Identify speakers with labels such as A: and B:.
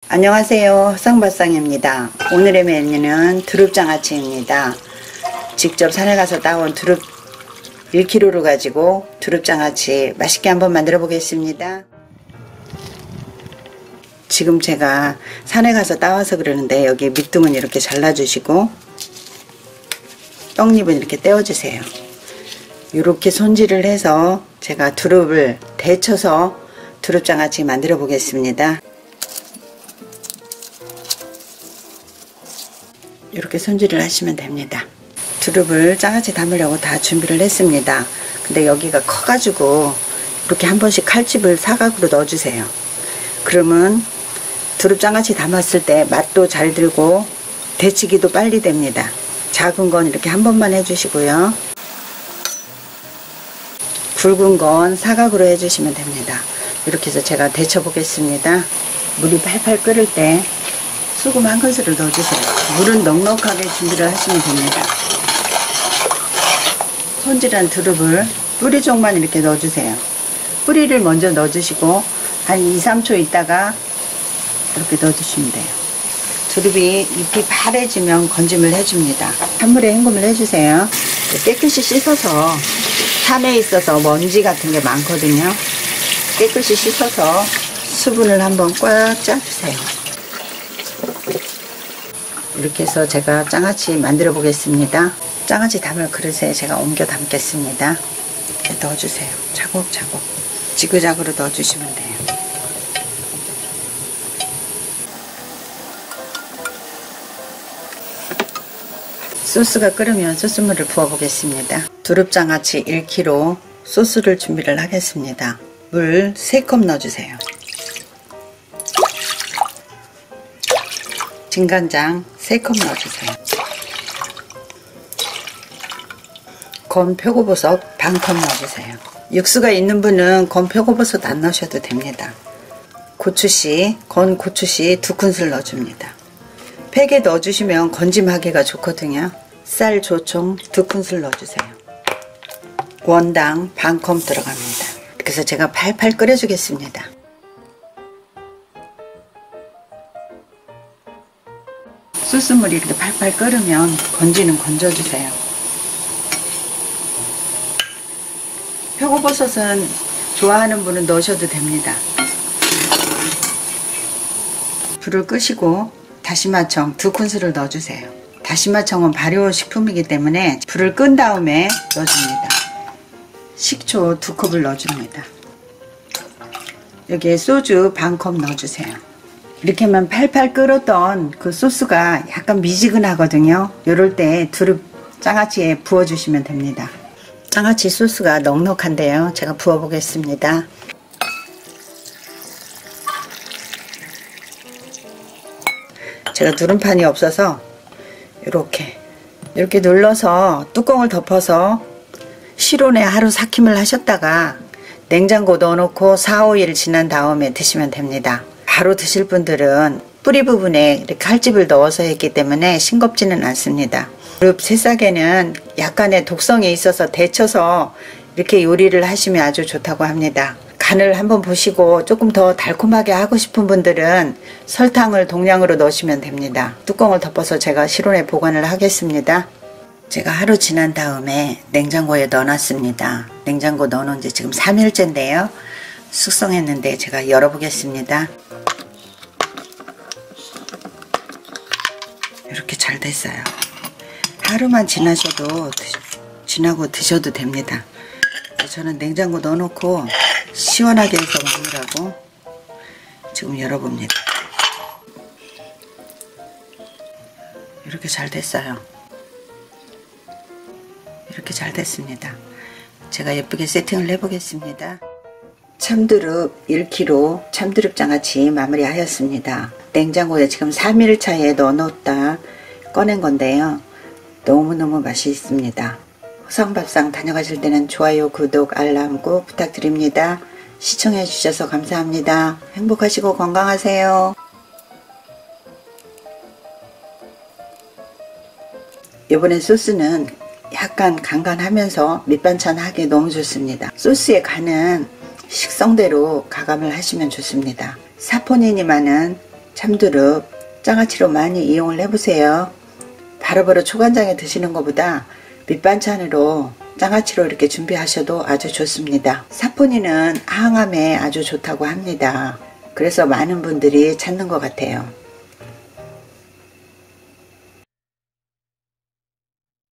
A: 안녕하세요, 화상발상입니다. 오늘의 메뉴는 두릅장아찌입니다. 직접 산에 가서 따온 두릅 1kg를 가지고 두릅장아찌 맛있게 한번 만들어 보겠습니다. 지금 제가 산에 가서 따와서 그러는데 여기 밑둥은 이렇게 잘라주시고 떡잎은 이렇게 떼어주세요. 이렇게 손질을 해서 제가 두릅을 데쳐서 두릅장아찌 만들어 보겠습니다. 이렇게 손질을 하시면 됩니다. 두릅을 장아찌 담으려고 다 준비를 했습니다. 근데 여기가 커가지고 이렇게 한 번씩 칼집을 사각으로 넣어주세요. 그러면 두릅 장아찌 담았을 때 맛도 잘 들고 데치기도 빨리 됩니다. 작은 건 이렇게 한 번만 해주시고요. 굵은 건 사각으로 해주시면 됩니다. 이렇게 해서 제가 데쳐 보겠습니다. 물이 팔팔 끓을 때 소금 한 큰술을 넣어주세요. 물은 넉넉하게 준비를 하시면 됩니다. 손질한 두릅을 뿌리종만 이렇게 넣어주세요. 뿌리를 먼저 넣어주시고 한 2-3초 있다가 이렇게 넣어주시면 돼요. 두릅이 잎이 파래지면 건짐을 해줍니다. 찬물에 헹굼을 해주세요. 깨끗이 씻어서 산에 있어서 먼지 같은 게 많거든요. 깨끗이 씻어서 수분을 한번 꽉 짜주세요. 이렇게 해서 제가 장아찌 만들어 보겠습니다. 장아찌 담을 그릇에 제가 옮겨 담겠습니다. 이렇게 넣어주세요. 차곡차곡 지그작으로 넣어주시면 돼요. 소스가 끓으면 소스물을 부어 보겠습니다. 두릅장아찌 1kg 소스를 준비를 하겠습니다. 물 3컵 넣어주세요. 진간장 3컵 넣어주세요. 건 표고버섯 반컵 넣어주세요. 육수가 있는 분은 건 표고버섯 안 넣으셔도 됩니다. 고추씨, 건 고추씨 2큰술 넣어줍니다. 팩에 넣어주시면 건짐하기가 좋거든요. 쌀 조청 2큰술 넣어주세요. 원당 반컵 들어갑니다. 그래서 제가 팔팔 끓여주겠습니다. 소스물이 이렇게 팔팔 끓으면 건지는 건져주세요. 표고버섯은 좋아하는 분은 넣으셔도 됩니다. 불을 끄시고 다시마청 2큰술을 넣어주세요. 다시마청은 발효식품이기 때문에 불을 끈 다음에 넣어줍니다. 식초 2컵을 넣어줍니다. 여기에 소주 반컵 넣어주세요. 이렇게만 팔팔 끓었던 그 소스가 약간 미지근하거든요. 이럴 때 두릅 장아찌에 부어주시면 됩니다. 장아찌 소스가 넉넉한데요. 제가 부어 보겠습니다. 제가 누름판이 없어서 이렇게 눌러서 뚜껑을 덮어서 실온에 하루 삭힘을 하셨다가 냉장고 넣어놓고 4-5일 지난 다음에 드시면 됩니다. 바로 드실 분들은 뿌리 부분에 이렇게 칼집을 넣어서 했기 때문에 싱겁지는 않습니다. 두릅 새싹에는 약간의 독성이 있어서 데쳐서 이렇게 요리를 하시면 아주 좋다고 합니다. 간을 한번 보시고 조금 더 달콤하게 하고 싶은 분들은 설탕을 동량으로 넣으시면 됩니다. 뚜껑을 덮어서 제가 실온에 보관을 하겠습니다. 제가 하루 지난 다음에 냉장고에 넣어놨습니다. 냉장고 넣어놓은 지 지금 3일째인데요. 숙성했는데 제가 열어보겠습니다. 이렇게 잘 됐어요. 하루만 지나고 드셔도 됩니다. 저는 냉장고 넣어놓고 시원하게 해서 먹느라고 지금 열어봅니다. 이렇게 잘 됐어요. 이렇게 잘 됐습니다. 제가 예쁘게 세팅을 해보겠습니다. 참두릅 1kg 참두릅 장아찌 마무리하였습니다. 냉장고에 지금 3일차에 넣어놓다 꺼낸 건데요. 너무너무 맛있습니다. 화상밥상 다녀가실 때는 좋아요, 구독, 알람 꼭 부탁드립니다. 시청해 주셔서 감사합니다. 행복하시고 건강하세요. 이번에 소스는 약간 간간하면서 밑반찬 하기 너무 좋습니다. 소스의 간은 식성대로 가감을 하시면 좋습니다. 사포닌이 많은 참두릅 장아찌로 많이 이용을 해보세요. 바로바로 초간장에 드시는 것보다 밑반찬으로 장아찌로 이렇게 준비하셔도 아주 좋습니다. 사포닌은 항암에 아주 좋다고 합니다. 그래서 많은 분들이 찾는 것 같아요.